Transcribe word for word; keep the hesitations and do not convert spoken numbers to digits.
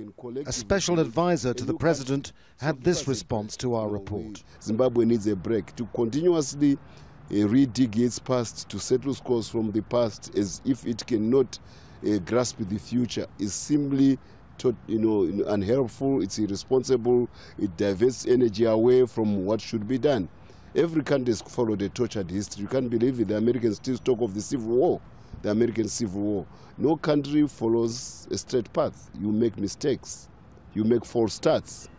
A special advisor to the president had this response to our report. Zimbabwe needs a break to continuously uh, re-dig its past, to settle scores from the past as if it cannot uh, grasp the future is simply Tot, you know, unhelpful, it's irresponsible, it diverts energy away from what should be done. Every country has followed a tortured history. You can't believe it. The Americans still talk of the Civil War, the American Civil War. No country follows a straight path. You make mistakes. You make false starts.